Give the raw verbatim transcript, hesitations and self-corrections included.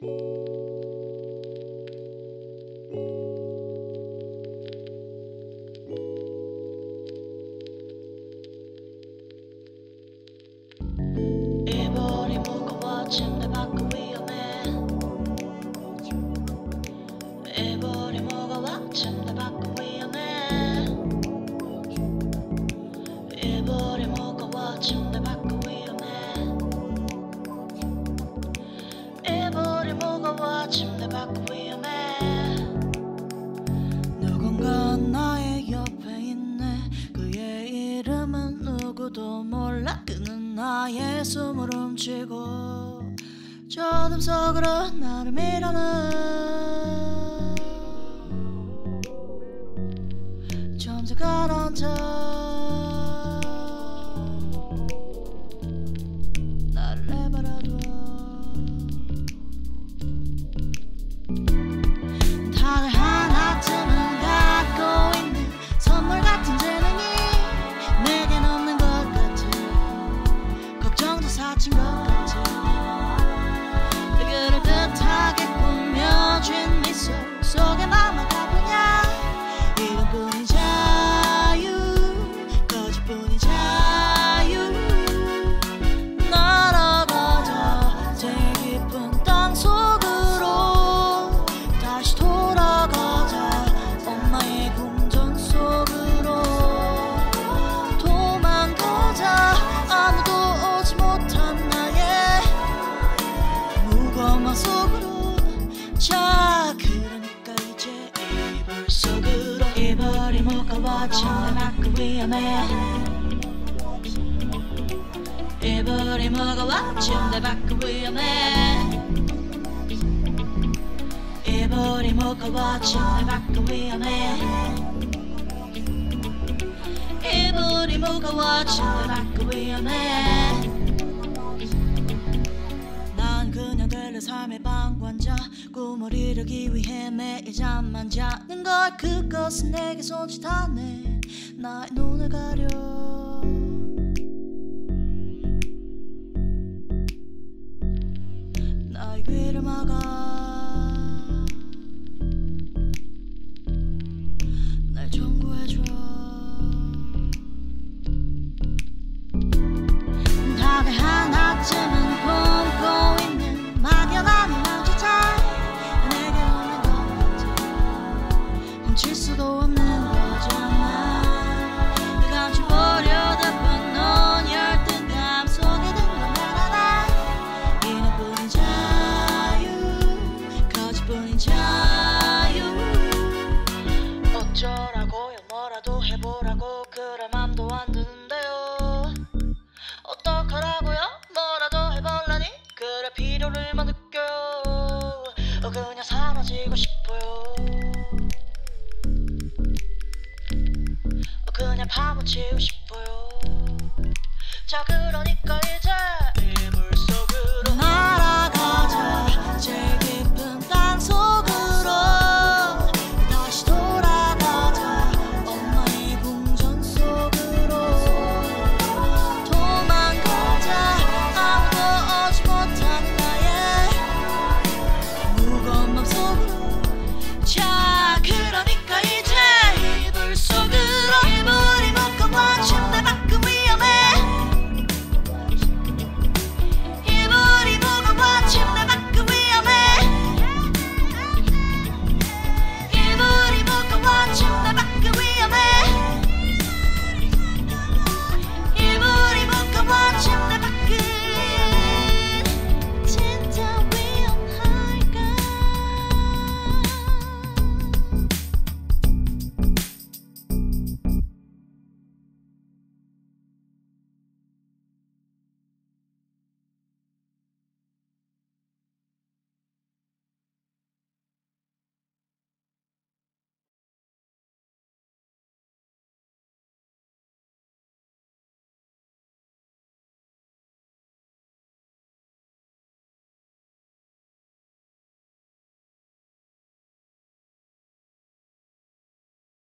이 볼이 무거워 침대 밖은 위험해. 이 볼이 무거워 침대 밖은 위험해. 이 볼이 무거워 침대 밖은 위험해. 이 볼이 무거워 침대 밖은 위험해. 누군가 나의 옆에 있네. 그의 이름은 누구도 몰라. 그는 나의 숨을 훔치고 저 어둠 속으로 나를 밀어넣어. 점점 가라앉아 나를 내버려둬. 다들 하나쯤은 갖고 있는 선물 같은 재능이 내겐 없는 것 같아. 걱정도 사친 것 같아. 그를 뜻하게 꾸며진 미소 속에 맘만 가쁘냐. 이름뿐인 자유, 거짓뿐인 자유. 날아가자 제일 깊은 땅속으로 다시 돌아가자. 엄마의 궁전 속으로 도망가자. 아무도 오지 못한 나의 무거운 맘 속으로. 자 그러니까 이제 이불 속으로. 이불이 무거워 침대 밖은 위험해. 이불이 무거워 침대 밖은 위험해. 이불이 무거워 침대 밖은 위험해. 이불이 무거워 침대 밖은 위험해. 난 그냥 될래 삶의 방관자. 꿈을 이루기 위해 매일 잠만 자는 걸. 그것은 내게 손짓하네. 나의 눈을 가려. 나의 귀를 막아. 날 청구해줘. 다들 하나쯤은 품고 있는 막연한 희망조차 내게 없는 것 같아. 훔칠 수도 없는 거잖아. 그 감춰보려다 본 넌 열등감 속에 든 건 알아. 이름뿐인 자유, 거짓뿐인 자유. 어쩌라고요 뭐라도 해보라고. 그럴 맘도 안 드는데요. 어떡하라고요 뭐라도 해볼라니. 그래 필요를만 느껴요. 그냥 사라지고 싶어요. 그냥 파묻히고 싶어요. 자 그러니까